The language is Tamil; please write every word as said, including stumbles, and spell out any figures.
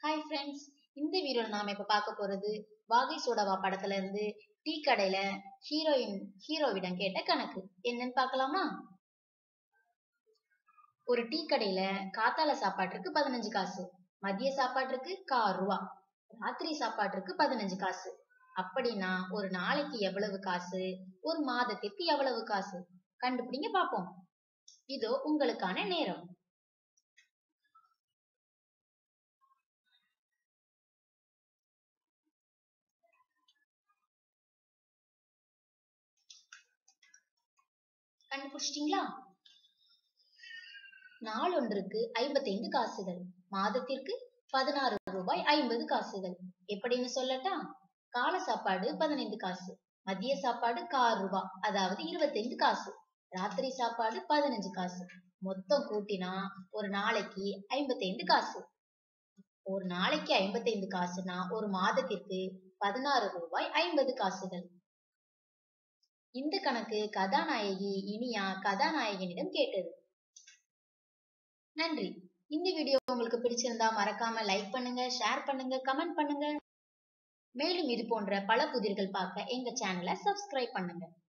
ஹாய் ஃப்ரெண்ட்ஸ், இந்த வீடியோல நாம இப்ப பார்க்க போறது வாகை சோடவா படத்துல இருந்து டீ கடையில ஹீரோயின் ஹீரோவிடம் கேட்ட கணக்கு என்னன்னு பார்க்கலாமா? ஒரு டீ கடையில காத்தால சாப்பாட்டுக்கு பதினஞ்சு காசு, மதிய சாப்பாட்டுக்கு கால் ரூபா, ராத்திரி சாப்பாட்டுக்கு பதினஞ்சு காசு. அப்படின்னா ஒரு நாளைக்கு எவ்வளவு காசு, ஒரு மாதத்திற்கு எவ்வளவு காசு கண்டுபிடிங்க பார்ப்போம். இதோ உங்களுக்கான நேரம். கண்டுபிடிச்சிட்டீங்களா? நாள் ஒன்றுக்கு ஐம்பத்தி ஐந்து காசுகள், மாதத்திற்கு பதினாறு ரூபாய் ஐம்பது காசுகள். எப்படின்னு சொல்லட்டா? கால சாப்பாடு பதினைந்து காசு, மதிய சாப்பாடு கால் ரூபாய் அதாவது இருபத்தி ஐந்து காசு, ராத்திரி சாப்பாடு பதினஞ்சு காசு. மொத்தம் கூட்டினா ஒரு நாளைக்கு ஐம்பத்தி ஐந்து காசு. ஒரு நாளைக்கு ஐம்பத்தி ஐந்து காசுனா ஒரு மாதத்திற்கு பதினாறு ரூபாய் ஐம்பது காசுகள். இந்த கணக்கு கதாநாயகி இனியா கதாநாயகனிடம் கேட்டது. நன்றி. இந்த வீடியோ உங்களுக்கு பிடிச்சிருந்தா மறக்காம லைக் பண்ணுங்க, ஷேர் பண்ணுங்க, கமெண்ட் பண்ணுங்க. மேலும் இது போன்ற பல புதிர்கள் பார்க்க எங்க சேனலை சப்ஸ்கிரைப் பண்ணுங்க.